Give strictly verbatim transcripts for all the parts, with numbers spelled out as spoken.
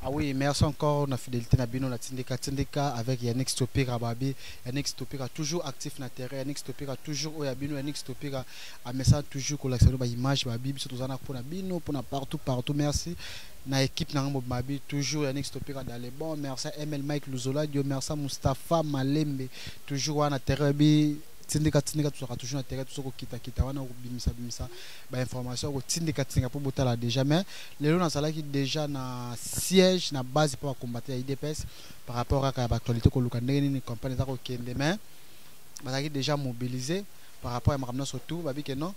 Ah oui, merci encore la fidélité na bino na Tindika Tindika avec Yannick Topira Babi. Yannick Topira toujours actif na terrain, Yannick Topira toujours au Yabino, Yannick Topira a message toujours collectionné ba image Babi, surtout zana pour na bino, pour na partout partout. Merci. Na équipe na Babi toujours Yannick Topira dans les bons. Merci M L Mike Luzola, Dieu merci Mustafa Malembe toujours na terrain bi. Tindika Tindika tu seras toujours na terrain, tu seras kita kita wana bimisa bimisa ba information ko Tindika Tindika pour botala déjà mais les gens na qui déjà na siège na base pour combattre I D P S par rapport à l'actualité que luka ndenge ni campagne za ko kende mais ba déjà mobilisé par rapport à makamna surtout ba bi que non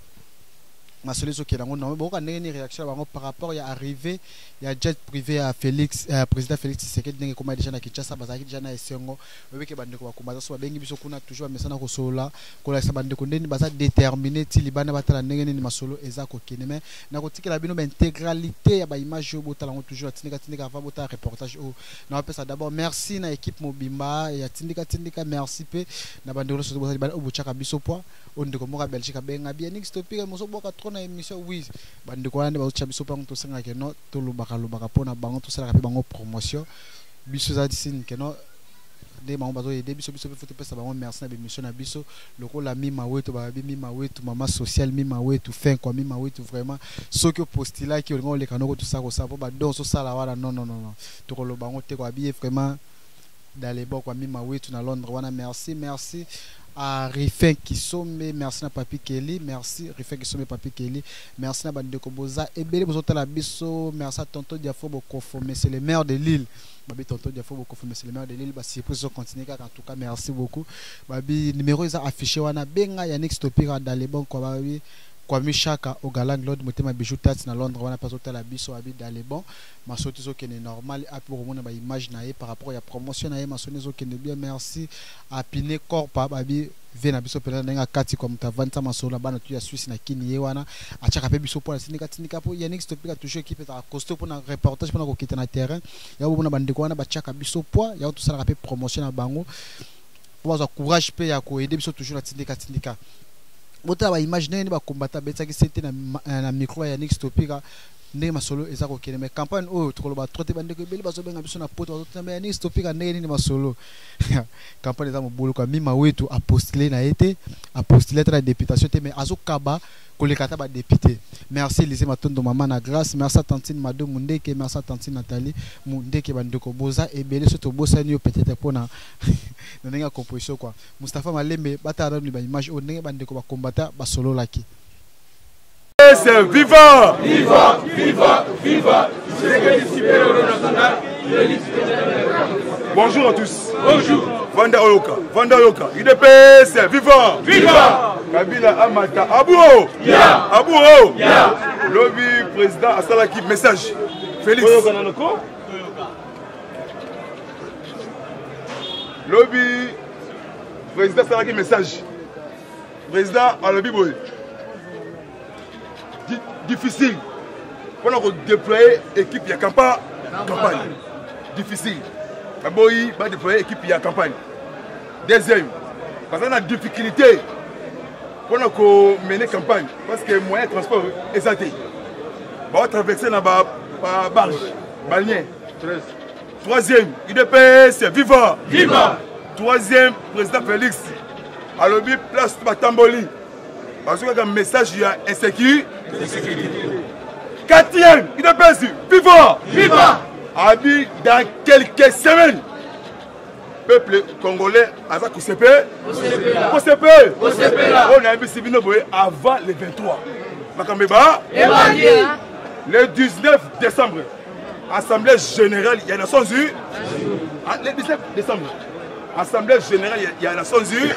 ma solution qui est dans mon beaucoup de réaction par rapport à arrivé il y a jet privé à Félix euh, président Félix Tshisekedi ndenge comme déjà na Kinshasa bazaki déjà na esengo obi ke bande ko bakomba so bengi biso kuna toujours mesana ko sola ko la bande ko ndeni baza déterminer ti libana batala ndenge ni masolo eza ko kene mais na ko tikela bino ba intégralité ya ba image yo botala toujours tindika tindika va bota reportage o na pesa d'abord merci na équipe mobimba ya tindika tindika merci pe na bande ko so bota ba obuchaka biso po on de ko moka Belgique benga bien nix topika moso boka na émission oui bande ko ande ba chabiso pa to senga ke no to lubaka lubaka pona bango to sala ka bango promotion biso za disine ke no de bango bazo aider biso biso faut pesa bango merci na émission na biso loko la mi mawetu ba bi mi mawetu mama social mi mawetu fin quoi mi mawetu vraiment ce que postila ki on le kanoko tout ça ko ça ba don so sala wala non non non to ko lo bango te ko bien vraiment dans les bords quoi mi mawetu na Londres wana merci merci à Rifin Kisome, merci à Papi Kelly, merci Rifin Kisome Papi Kelly, merci à Bande Koboza, et Bélé Bozote la Bisso, merci à Tonton Diafo Bokofo, mais c'est le maire de Lille. Babi Tonton Diafo Bokofo, mais c'est le maire de Lille. Bah, si vous continuez, en tout cas, merci beaucoup. Babi, numéro est affiché, wana benga Yannick Topira dans les bons quoi, babi. Kwa mishaka au galang lord motema bijou tats na Londres wana pas hôtel abiso abi dans les bons ma sorti zo qui est normal a pour mon ba image na par rapport à promotion na ma sonné zo qui est bien merci à Piné Corpa babi vena biso pela nga kati comme ta vanta masola bana tu ya Suisse na kini ye wana a chaka pe biso pour la sinika tinika po Yannick Topika toujours équipe ta costaud pour na reportage pour na ko quitter na terrain ya bona bande ko wana ba chaka biso po ya tout ça la pe promotion na bango pour avoir courage pe ya ko aider biso toujours na tinika tinika bota ba imaginer ni ba combattre betaki c'était na na micro ya Yannick Topika ndenge masolo eza ko kene mais campagne o to ba trotte bande ko beli bazo benga biso na poto bazo na Yannick Topika ndenge ni masolo campagne za mobulu kwa mima wetu a postuler na été a postuler la députation mais azo kaba kolekata ba député merci Lisée Matondo maman na grâce merci à Tantine Mado Mundeke merci à Tantine Nathalie Mundeke bande ko boza et belé surtout boza ni peut-être pour na na composition quoi Mustafa Malembe batara ni ba image o ndenge bande ko ba combattre ba solo laki c'est vivant viva viva viva bonjour à tous bonjour Vanda Oyoka Vanda Oyoka I D P c'est vivant viva Kabila Amata Abouo ya Abouo ya lobby président asalaki message Félix lobby président asalaki message président à lobby boy difficile pour nous déployer équipe ya campagne campagne difficile aboyi va déployer équipe ya campagne deuxième parce qu'on a difficulté pour nous mener campagne parce que moyen de transport est santé on va traverser dans la barge balnéaire troisième I D P c'est vivant viva troisième président Félix à lobby place Batamboli parce que un message il y a insécurité. Quatrième, il est perçu. Vivant. Viva. Abi dans quelques semaines. Peuple congolais, avec O C P. O C P là. O C P. O C P là. On a un peu avant le vingt-trois. Makambeba. Le dix-neuf décembre. Assemblée générale, il y a Nations Unies. Le dix-neuf décembre. Assemblée générale, il y a Nations Unies.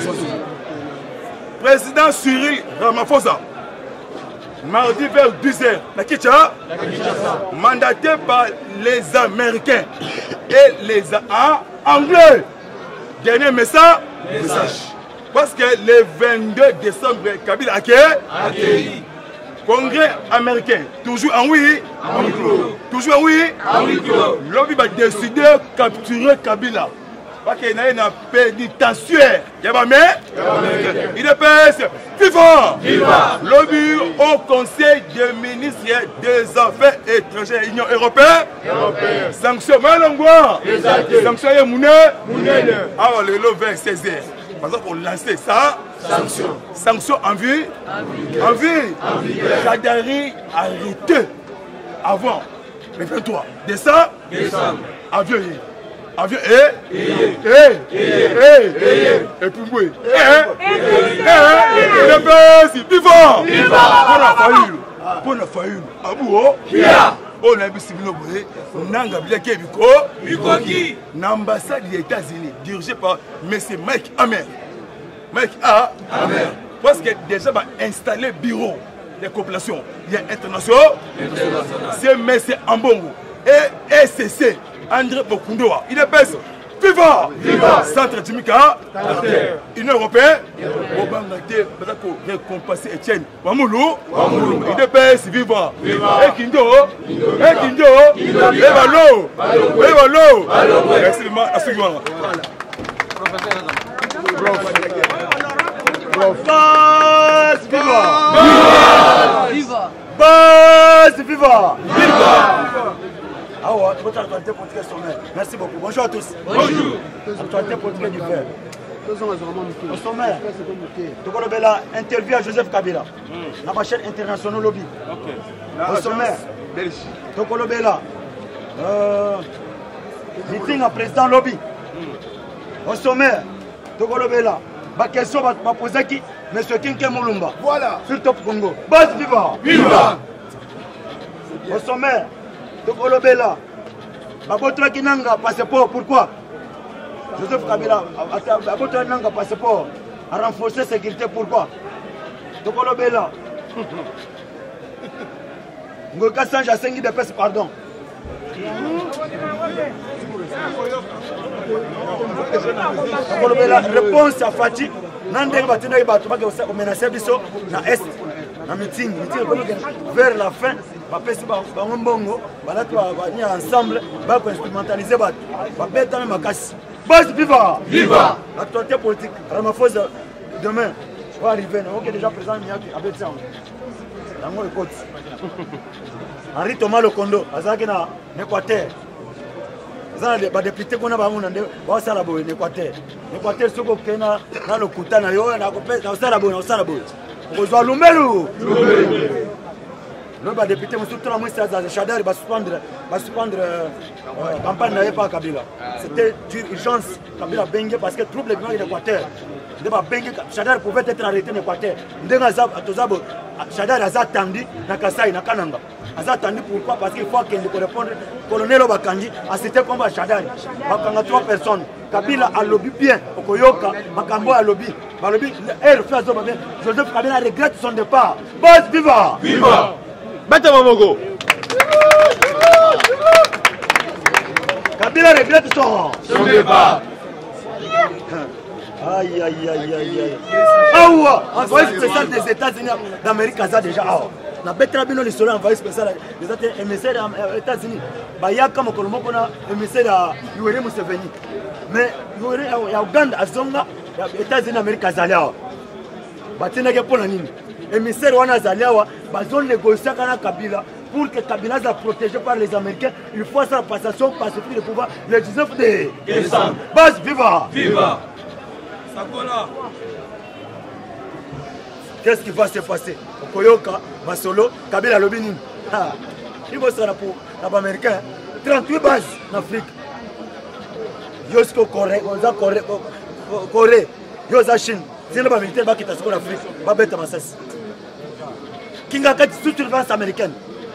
Président Cyril Ramaphosa, mardi vers dix heures, la Kinshasa, mandaté par les Américains et les Anglais. Dernier message, message. Parce que le vingt-deux décembre, Kabila a accueilli. Congrès américain, toujours en oui, toujours en oui, en oui. L'O B I va décider de capturer Kabila. parce qu'il y a une pénitentiaire. Il y a ma mère. Il est P S. FIFA. Lobby au Conseil des ministres des Affaires étrangères, Union européenne. Sanction Malangwa. Sanction Moune. Alors le vingt seize heures. Par exemple, pour lancer ça. Sanction. Sanction en vue. En vue. Kadari arrêté avant le vingt-trois décembre. Avion. Avion. Et. Et. Et. Et. Et puis oui. Et. Le base. Vivant. Pour la faillite. Pour la faillite. Abou. On a vu Sibino Boé. Nanga Biaké Biko. Bikoki. L'ambassade des États-Unis dirigée par M. Mike Hammer. Mike A. Hammer. Parce que déjà va installer bureau des coopérations. Il y a international. C'est M. Ambongo. Et S C C. André Bokundoa. Il est best. Viva! Viva! Centre Timika. Union européenne. Obangate. Peut-être qu'on récompense Etienne. Wamoulou. Il est best. Viva! Et Kindo. Et Kindo. Et Valo. Et Valo. Merci à ce moment. Base viva! Viva! Base viva! Viva! Ah ouais, votre actualité politique sommaire. Merci beaucoup. Bonjour à tous. Bonjour. Actualité politique du fer. Au sommaire, Tokolobela interview à Joseph Kabila. Dans ma chaîne internationale lobby. Au sommaire, Tokolobela meeting à président lobby. Au sommaire, Tokolobela. Ma question va poser qui? Monsieur Kinke Moulumba. Voilà. Sur Top Congo. Base viva. Viva. Au sommaire, Tokolobela. Babotra Kinanga passeport. Pourquoi? Joseph Kabila. Babotra Kinanga passeport. A renforcer la sécurité. Pourquoi? Tokolobela. Ngoka Sanja Sengi de Pes, pardon. La réponse à Fati, Nandé Batina Batouba qui a menacé Bisso, na Est, na meeting, vers la fin, Bapesi Bambongo, Balatwa venir ensemble, va instrumentaliser Bat, Babeta même à casse. Base viva! Viva! L'actualité politique, Ramaphosa, demain, va arriver, on est déjà présent à Bétian. Dans mon écoute. Henri Thomas Lokondo, Azaki na Équateur. Les députés qu'on a en Équateur. L'Équateur, c'est que na na lokuta na yo na kopesa na sala boy na sala boy. Kozwa lumelu. Le député monsieur tout la mois ça Chadar va suspendre va suspendre campagne na pas Kabila. C'était d'urgence Kabila bengue parce que trouble les l'Équateur. De ba bengue Chadar pouvait être arrêté en Équateur. Ndenga za atozabo Chadar a attendu na Kasai na Kananga. A attendu pourquoi? Parce qu'il faut qu'il répondre colonel Obakangi a cité combat Chadar. Bakanga trois personnes. Kabila a lobby bien au Koyoka, Makambo a lobby. Ba lobby elle fait ça bien. Joseph Kabila regrette son départ. Base viva! Viva! Bata Mamogo. Kabila regrette son son départ. Aïe aïe aïe aïe aïe. Ah ouais, envoyé spécial des États-Unis d'Amérique ça déjà. Ah na betra bino le soleil envoyé spécial des émissaires des États-Unis. Bah ya comme kolombo kona émissaire à Yoweri Museveni. Mais Yoweri ya Uganda azonga ya États-Unis d'Amérique zalia. Bah tena ke pona nini? Émissaire wana zalia wa bazon négocier kana Kabila pour que Kabila soit protégé par les Américains. Il faut sa passation pacifique de pouvoir le dix-neuf décembre. Base viva! Viva! Qu'est-ce qui va se passer? Koyoka, Masolo, Kabila Lobini. Il va se pour les Américains. trente-huit bases en Afrique. Yosko Corée, Yosa Corée, Corée, Yosa Chine. C'est le militaire qui est en Afrique. Va bête ma cesse. Kinga Kat sous surveillance américaine.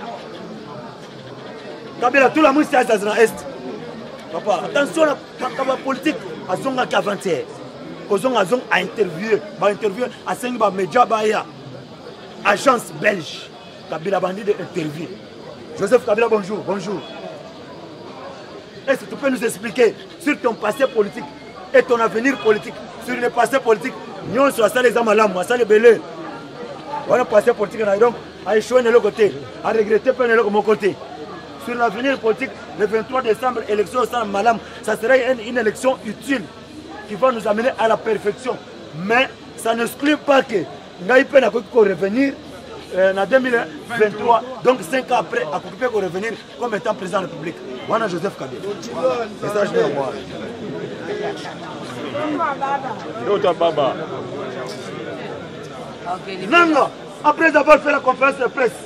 Kabila tout la mousse est à l'Est. Papa, attention à la politique. À son avant-hier. Kozong Azong a interviewé, a interviewé à cinq médias Baya, agence belge. Kabila Bandi de interview. Joseph Kabila, bonjour, bonjour. Est-ce que tu peux nous expliquer sur ton passé politique et ton avenir politique, sur le passé politique? Nous sommes à les Amalam, à les Belé. On a passé politique, donc à échouer de l'autre côté, à regretter de l'autre côté. sur l'avenir politique, le vingt-trois décembre, élection au San Malam, ça serait une, une élection utile qui va nous amener à la perfection. Mais ça n'exclut pas que Ngaïpe n'a pas revenir euh, en deux mille vingt-trois, donc cinq ans après, à Kokipé revenir comme étant président de la République. Voilà Joseph Kabila. Message de moi. Nanga, après avoir fait la conférence de presse,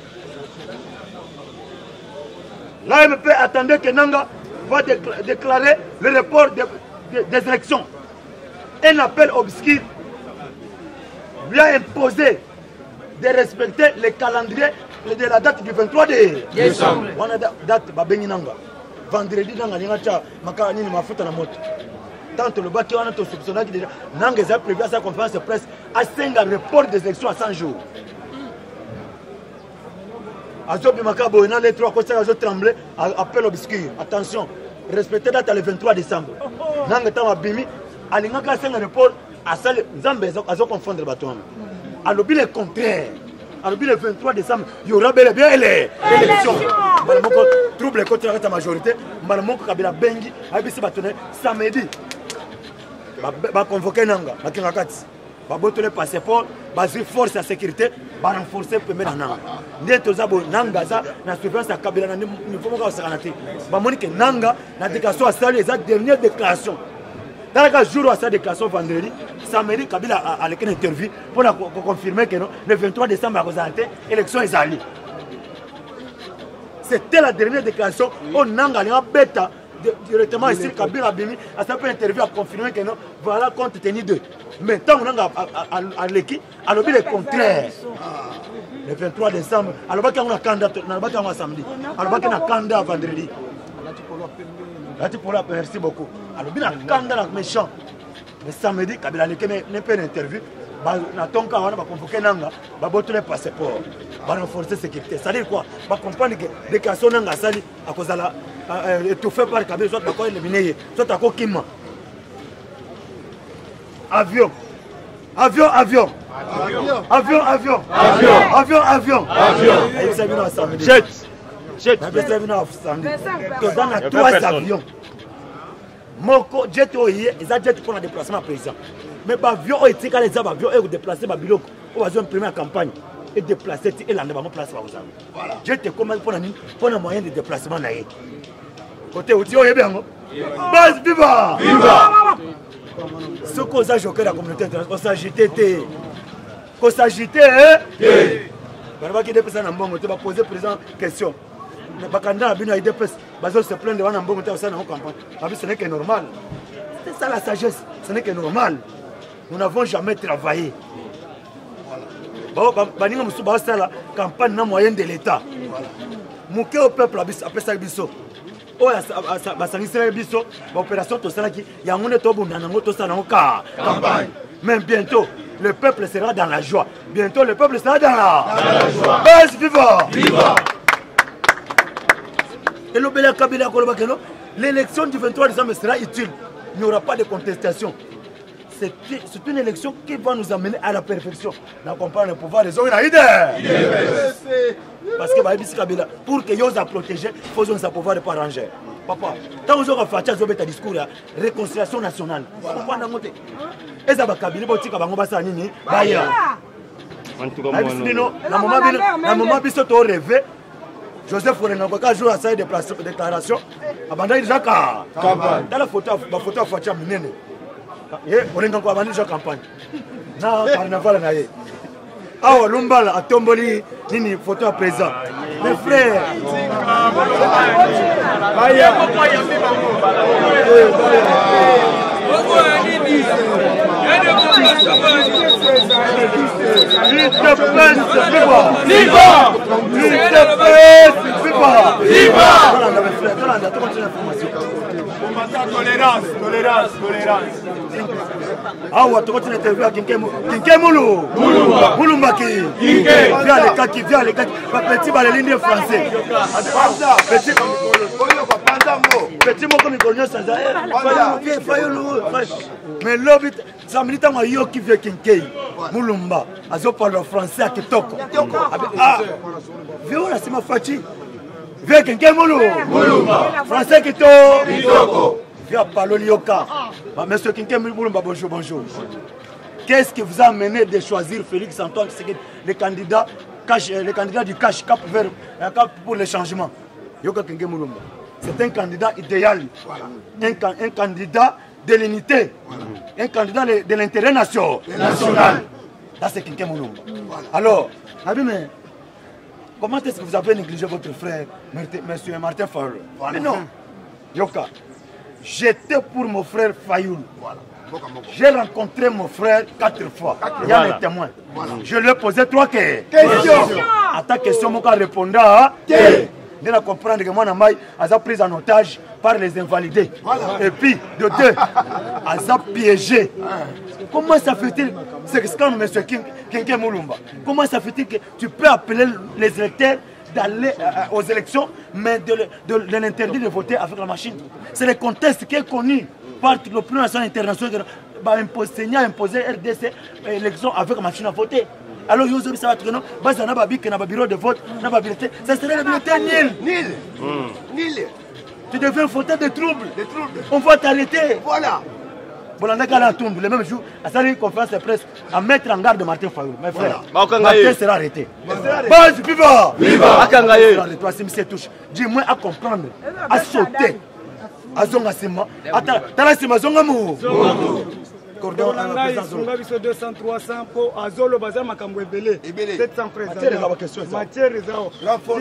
l'A M P attendait que Nanga va déclarer le report de, de, des élections. Un appel obscur lui a imposé de respecter le calendrier de la date du vingt-trois décembre. On a date Babengi Nanga. Vendredi, Nanga, Nanga, Makani, Mafuta na moto. Tant le bâti, on a tout soupçonné que Nanga a prévu à sa conférence de presse à cinq report des élections à cent jours. Azobi Makabo, il y a les trois côtés, Azobi tremblé, appel obscur. Attention, respectez la date le vingt-trois décembre. Nanga Tama Bimi, à l'ingaka cinq report, à salle, Zambé, Azobi confondre le bâton. À l'objet le contraire. À l'objet le vingt-trois décembre, il y aura bel et bien les élections. Malamoko trouble côté de la majorité. Malamoko Kabila Bengi, Abisi Batoné, samedi. Va convoquer Nanga, va Kingakati. Va botter le passeport, va force à sécurité, va renforcer le premier Nanga. N'est-ce pas Nanga, na surveillance à Kabila, na niveau de Saranati. Va monique Nanga, na déclaration à saluer les dernières déclarations. Dans le jour où sa déclaration vendredi, samedi, Kabila a une interview pour confirmer que le vingt-trois décembre, l'élection est allée. C'était la dernière déclaration où Nanga a bêta directement ici, Kabila Bimi a fait une interview à confirmer que non, voilà compte tenu d'eux. Mais tant que Nanga a l'équipe, a le le contraire. Le vingt-trois décembre, alors qu'il y a un candidat, alors qu'il y a un samedi, alors qu'il y a un candidat vendredi. Merci beaucoup. Alors, il y a un candidat méchant. Le samedi, Kabila n'est pas une interview. Na tonka wana ba convoquer nanga ba boto le passeport ba renforcer sécurité ça dit quoi ba comprendre que déclaration nanga sali à cause la étouffé par Kabila soit ba ko éliminer soit ko kima avion avion avion avion avion avion avion avion jet jet dans la trois avions moko jet oye eza jet pour le déplacement président. Mais l'avion a été quand les avions ont déplacé ma biloko, on va faire une première campagne et déplacer et l'année va place par vous. Je te commande pour un moyen de déplacement naïe. Côté outil, on est bien. Base viva! Viva! Ce qu'on a choqué la communauté internationale, on s'agitait. On s'agitait, hein? On qui déplace en bon, on va poser président question. Les candidat a été déplacé, on se plaint de un bon côté au campagne. Ce n'est que normal. C'est ça la sagesse, ce n'est que normal. Nous n'avons jamais travaillé. Baninga musu basa la campagne na moyenne de l'État. Mouké au peuple après ça biso. Oh basangisa biso, opération to sala ki ya ngone to bunda nango to sala ka campagne. Mais bientôt le peuple sera dans la joie. Bientôt le peuple sera dans la joie. Base viva. Viva. Et le Bela Kabila Kolobakeno, l'élection du vingt-trois décembre sera utile. Il n'y aura pas de contestation. C'est une élection qui va nous amener à la perfection. On comprend le pouvoir des hommes. Parce que Kabila, pour que nous protéger, il faut que nous pouvoir de ranger. Papa, tant que nous avons fait un discours de réconciliation nationale, et ça va Kabila, il va faire nini Baya. Na moment biso to rêver, Joseph Forenangoka joue à sa déclaration. Abandonne déjà campagne. Dans la photo, la photo Fatia Minene. On est encore abandonné déjà campagne. Na carnaval na ye. Ah, Lumbala a tomboli nini photo à présent. Mes frères. Baya. Il te pèse, viva! Viva! Il te pèse, viva! Viva! Tolérance, tolérance, tolérance. Ah ouais, tu continues d'interviewer à Kinké Moulou. Moulumba. Moulumba qui. Kinké. Viens les kaki, viens les kaki. Petit ballerine français. Petit. Petit mot comme il connaît ça. Mais l'objet, ça me dit à moi qui vient Kinké. Moulumba. Azo parle français à Kitoko. Ah. Viens là, c'est ma fatigue. Vieux Kenke Moulou. Français Kito. Vieux Paloli Yoka. Monsieur Kenke Moulou, bonjour, bonjour. Qu'est-ce qui vous a amené de choisir Félix Antoine Tshisekedi, le candidat, le candidat du cash cap vers cap pour le changement? Yoka Kenke Moulou. C'est un candidat idéal, un, un candidat de l'unité, un candidat de, de l'intérêt national. Là, c'est Kenke Moulou. Alors, mais comment est-ce que vous avez négligé votre frère, M. Martin Fayoul? Mais non, Yoka, j'étais pour mon frère Fayoul. J'ai rencontré mon frère quatre fois. Il y a des témoins. Je lui ai posé trois questions. À ta question, mon gars répondra. Il a comprendre que moi, je suis pris en otage par les invalidés. Et puis, de deux, je suis piégé. Comment ça fait-il, c'est ce qu'on M. Kenke Moulumba, comment ça fait-il que tu peux appeler les électeurs d'aller euh, aux élections, mais de, de, de l'interdire de voter avec la machine? C'est le contexte qui est connu par l'opinion nationale internationale qui a imposé, imposé R D C élection avec la machine à voter. Alors, Yozo, ça va être non, bah, ça n'a pas dit que dans le bureau de vote, n'a pas bulletin, ça serait le bulletin nul. Nul. Nul. Tu deviens fauteuil de troubles. De troubles. On va t'arrêter. Voilà. Bon, on a qu'à la tombe, le même jour, à saluer une conférence de presse, à mettre en garde Martin Fayoul. Mes frères, Martin sera arrêté. Base, viva! Viva! Toi, si monsieur touche, dis-moi à comprendre, à sauter, à zongasima, à talasima zongamou. Cordon à la présence. deux cents, trois cents pour Azolo Bazar Makambo Ebele. sept cents présents. Matière Rizao.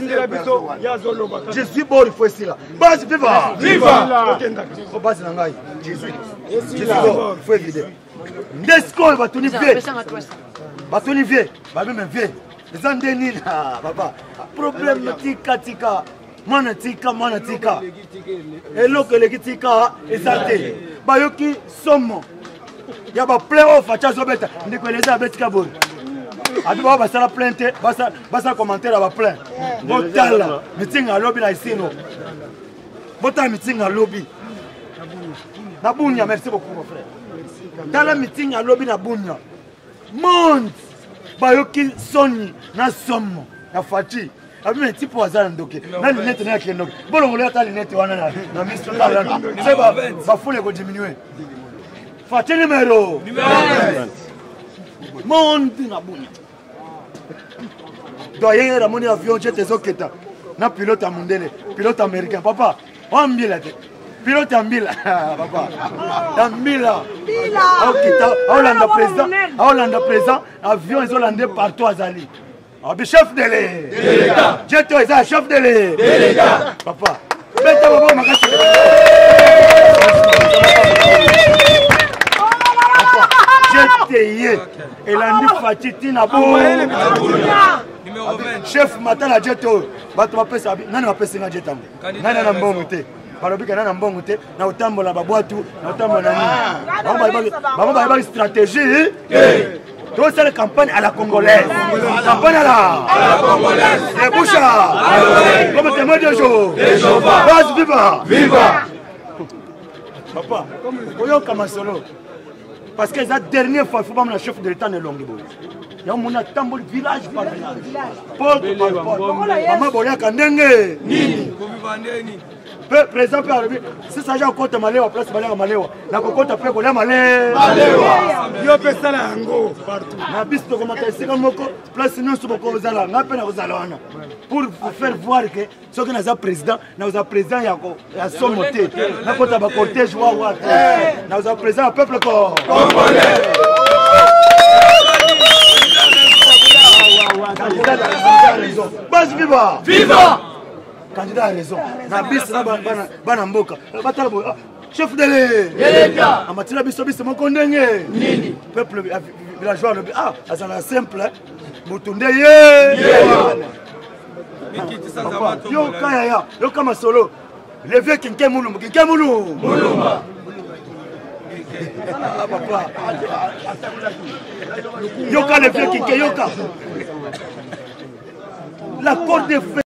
Je suis bon, il faut ici là. Base, viva! Viva! Base Nangaï. Je suis bon, il faut éviter. Nesco, va tenir vieux. Va tenir vieux. Va même vieux. Les andénis là, papa. Problème tika tika. Mana tika, mana tika. Et l'eau que les tika, et ça t'est. Bayoki, somme. Il y a des playoffs à Tchazobet, on est connaissé avec Kabul. A dit, bah, ça la plainte, bah, ça commentaire à la plainte. Bon, tal, meeting à lobby là ici, non. Bon, tal, meeting à lobby. Nabounia, merci beaucoup, mon frère. Tal, meeting à lobby, Nabounia. Monde, bah, yoki soni, na somme, na fati. Abi mais tipo azala ndoke. Na lunette na kenoke. Bon, on l'a ta lunette, on a na mission là. C'est bah, bah, faut les diminuer. Fati numéro monde na buni doyen ramoni avion jet ezoketa na pilote ya mondele pilote américain papa ambila te pilote ambila papa ambila okita Hollande président Hollande président avion ezolande partout azali abi chef de l'état jet eza chef de l'état papa beta baba makasi Jeteye, et la nuit fatiguée n'a pas. Chef matin la jet, bato mapé sabi, nani mapé singa jetam. Nani na mbongo te. Balobika nani na mbongo te, na utambo la babwatu, na utambo na nini. Bamba bamba bamba bamba stratégie. Tout c'est la campagne à la congolaise. Campagne à la congolaise. Les bouchards. Comme témoin de jour. Base viva. Viva. Papa, voyons comme solo. Parce que la dernière fois, il faut pas me la chef de l'État de Longibo. Il y a un tambol village par village. Porte par porte. Maman Boya Kandenge. Nini. Président Père Arabi, si ça j'ai un compte Maléwa, place Maléwa Maléwa. La cocotte après Boya Malé. Maléwa. Yo peut ça là ngo partout. Na biste comment c'est comme moko place nous sur boko zala, na peine aux alana. Pour faire voir que ce que nous avons président, nous avons président ya ko ya somoté. Na kota ba cortège wa wa. Nous avons président peuple congolais. Candidat a raison. Base viva. Viva. Candidat a raison. Na bis na bana mboka. Batala bo chef de l'État. Amatila biso biso moko ndenge. Nini. Peuple villageois le ah, ça simple. Mutunde ye. Yo kaya ya, yo kama solo. Le vieux Kenke Moulumba, Kenke Moulumba. Moulumba. Ah papa. Yoka le vieux Kenke Yoka. La corde de feu.